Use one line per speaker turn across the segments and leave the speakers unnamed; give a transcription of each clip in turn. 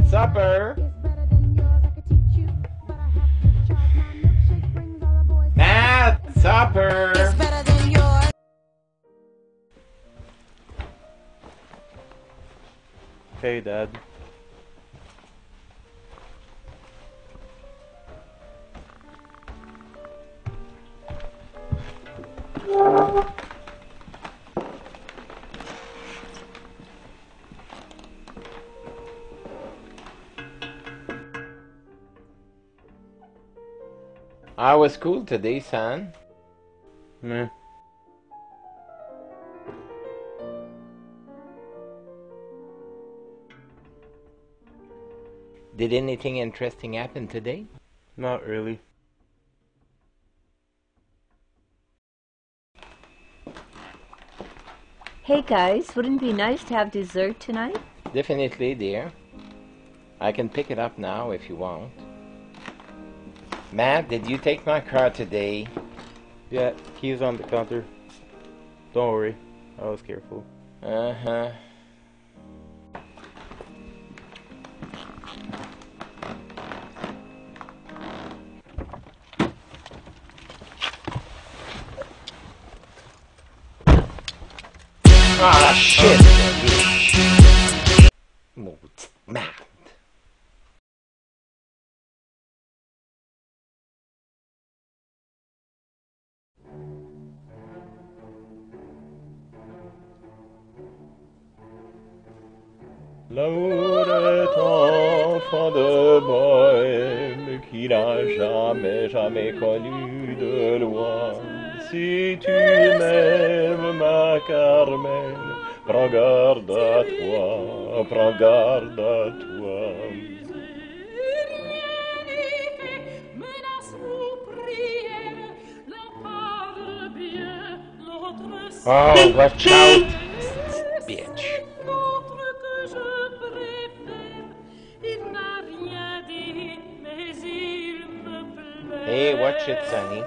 Supper. Matt, supper.
Hey, Dad.
How was school today, son?
Meh.
Did anything interesting happen today?
Not really.
Hey guys, wouldn't it be nice to have dessert tonight?
Definitely, dear. I can pick it up now if you want. Matt, did you take my car today?
Yeah, keys on the counter. Don't worry, I was careful.
Uh-huh. Ah, shit! Mot Matt.
L'amour est enfant de bohème qui n'a jamais, jamais connu de loi. Si tu m'aimes, ma Carmen, prends garde à toi, prends garde à toi.
Oh, watch out, bitch. Hey, watch it, Sonny.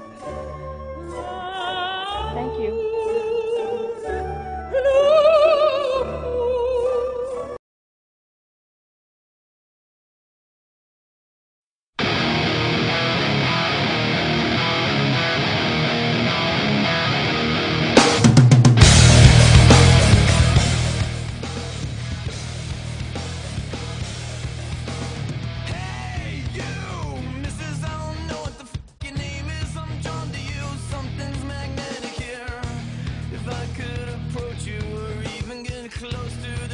Thank you.
Hey, you, Mrs. I don't know what the your name is. I'm drawn to you. Something's magnetic here. If I could approach you or even get close to